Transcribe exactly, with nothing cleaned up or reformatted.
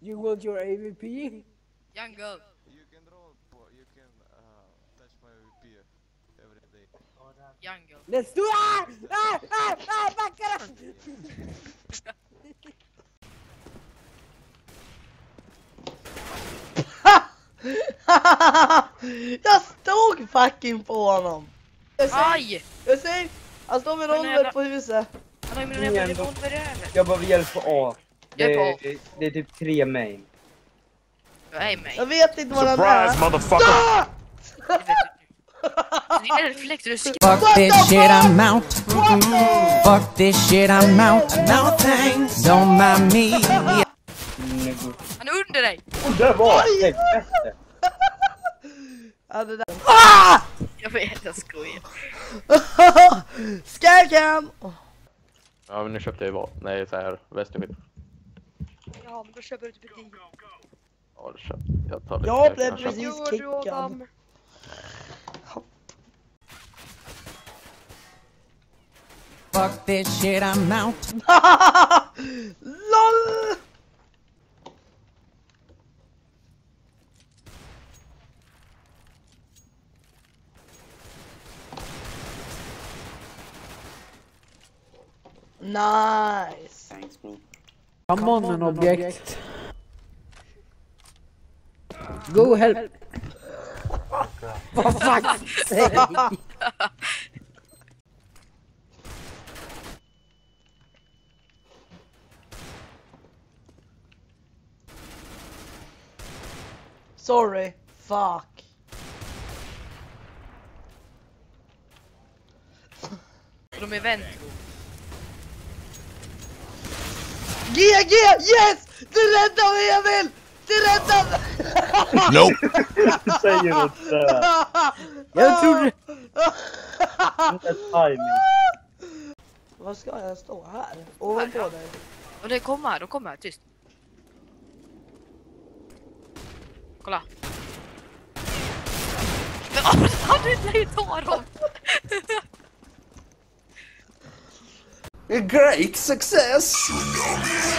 You want your A V P? Jungle. You can draw, you can uh, touch my A V P every day. Jungle. Let's do it! Ah! Ah! Ah! Backa den! Jag stod fucking på honom. Jag ser, Aj! jag ser, han står med revolver på huset. Han har ju min jävla revolver över. Jag behöver hjälp på A. Jag är Det, på är- det är typ tre main. Jag är mig. Jag vet inte vad han är. Surprise, motherfucker! Ah! Det vet du. Dina reflexer är skräck. Fuck this shit, I'm out. Fuck this shit, I'm out. No thanks, don't mind me. Han är under dig. Och det var det bästa. Ja, det där. Ah! Jag vet, jag skojar. Skycam! Ja, men nu köpte jag ju vad? Nej, så här västermitt. Ja, men då köper du typ ett ding. Ja, det köpte jag. Tar det. Jag blev kan köpa. precis kickad. Fuck this shit, I'm out. LOL! Nice. Come on, an objekt. Go help. For fuck's sake. Sorry. Fuck. De är vänner. G, G, yes! Du räddade mig, Emil! Du räddade mig! Nope! Du säger inte. Jag trodde... Inte timing. Vad ska jag stå här? Ovanpå dig. Och det kommer här, de kommer här, tyst. Kolla. Men åh, du lär ju ta dem! A great success.